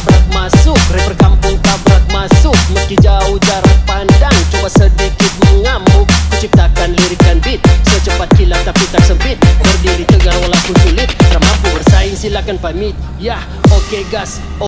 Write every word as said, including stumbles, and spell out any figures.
tabrak masuk, rapper kampung tabrak masuk. Meski jauh jarak pandang, coba sedikit mengamuk. Kuciptakan lirikan beat secepat kilat tapi tak sempit. Berdiri tegar walaupun sulit, tak mampu bersaing silakan pamit. Ya, oke okay, gas.